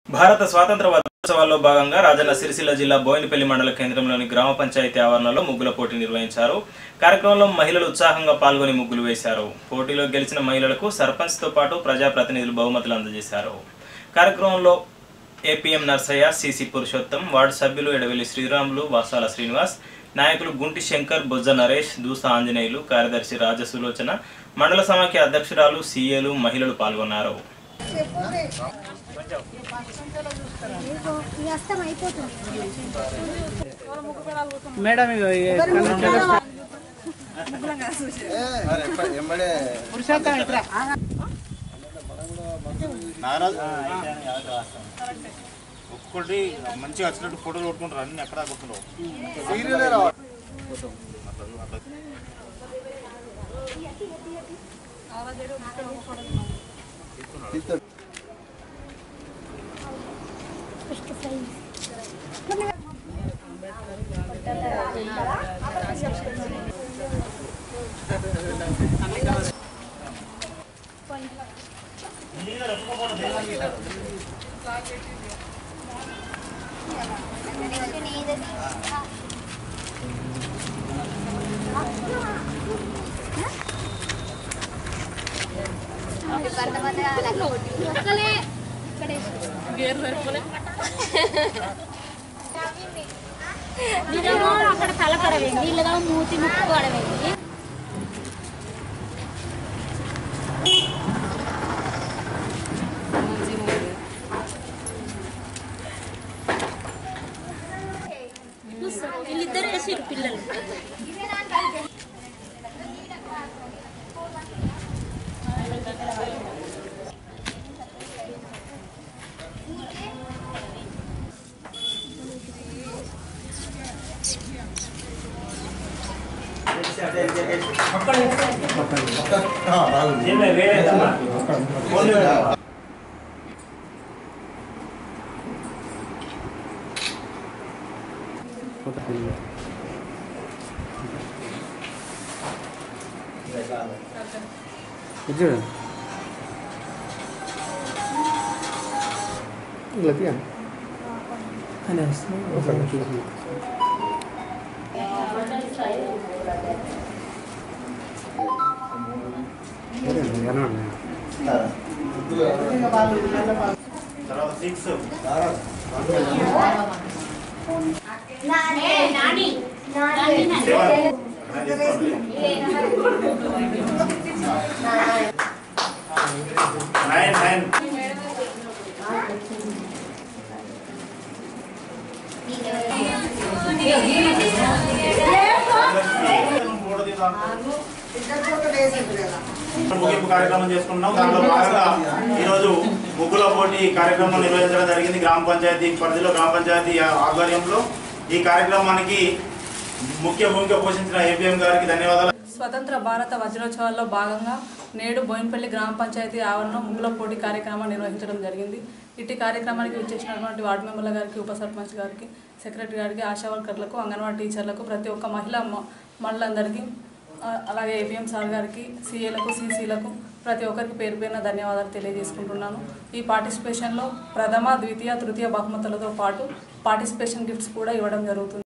భారత స్వాతంత్ర వజ్రోత్సవాల్లో భాగంగా రాజన్న సిరిసిల్ల జిల్లా బోయినపల్లి మండల కేంద్రంలోని గ్రామ పంచాయతీ ఆవరణలో ముగ్గుల పోటీ నిర్వహించారు. కార్యక్రమంలో మహిళలు ఉత్సాహంగా పాల్గొని ముగ్గులు వేశారు. పోటీలో గెలిచిన మహిళలకు సర్పంచ్తో పాటు ప్రజాప్రతినిధులు బహుమతులు అందజేశారు. కార్యక్రమంలో APM Narsaiah, CC Purushottam, ward సభ్యులు ఎడవెల్లి శ్రీరాములు, వాసాల శ్రీనివాస్, నాయకులు గుంటి శంకర్, బొజ్జ నరేష్, దూస ఆంజనేయులు, కార్యదర్శి రాజసులోచన, మండల సమాఖ్య అధ్యక్షురాలు, సీఏలు, మహిళలు పాల్గొన్నారు. మేడం ఒక్కొక్కటి మంచిగా వచ్చినట్టు ఫోటోలు కొట్టుకుంటారు. అన్ని ఎక్కడ కొట్టుకుంటారు. అక్కడ తల పడవేంది, ఇళ్ళగా మూతి ముక్కు పడవేంది. వీళ్ళిద్దరు వేసారు పిల్లలు. ముగింపు కార్యక్రమం చేసుకున్నాం. దాంట్లో భాగంగా ఈరోజు ముగ్గుల పోటీ కార్యక్రమం నిర్వహించడం జరిగింది. గ్రామ పంచాయతీ పరిధిలో, గ్రామ పంచాయతీ ఆధ్వర్యంలో ఈ కార్యక్రమానికి ముఖ్య భూమిక పోషించిన ఏపీఎం గారికి ధన్యవాదాలు. స్వతంత్ర భారత వజ్రోత్సవాల్లో భాగంగా నేడు బోయినపల్లి గ్రామ పంచాయతీ ఆవరణలో ముగ్గుల పోటీ కార్యక్రమం నిర్వహించడం జరిగింది. ఇటు కార్యక్రమానికి విచ్చేసినటువంటి వార్డు మెంబర్ల గారికి, ఉప సర్పంచ్ గారికి, సెక్రటరీ గారికి, ఆశా వర్కర్లకు, అంగన్వాడీ టీచర్లకు, ప్రతి ఒక్క మహిళలందరికీ, అలాగే ఏపీఎం సార్ గారికి, సీఏలకు, సీసీలకు ప్రతి ఒక్కరికి పేరు పేరున ధన్యవాదాలు తెలియజేసుకుంటున్నాను. ఈ పార్టిసిపేషన్లో ప్రథమ, ద్వితీయ, తృతీయ బహుమతులతో పాటు పార్టిసిపేషన్ గిఫ్ట్స్ కూడా ఇవ్వడం జరుగుతుంది.